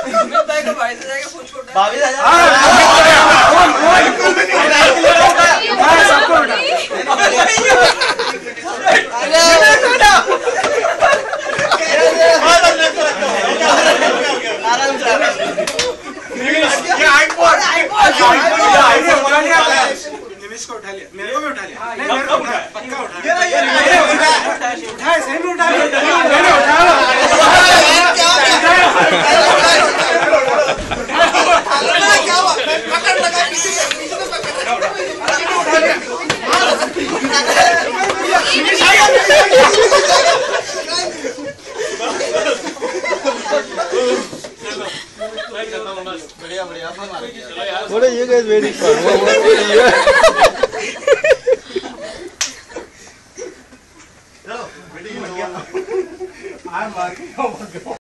भाई से जाएगा फोन छोड़ 22,000 सबको को उठा लिया, मेरे को भी उठा लिया, नहीं मेरे को उठाया, पक्का उठाया, उठाया सही में उठाया, मैंने उठाया, क्या हुआ? पकड़ लगा पीछे से पकड़ उठा लिया, बढ़िया बढ़िया बोले ये गाइस वेटिंग फॉर चलो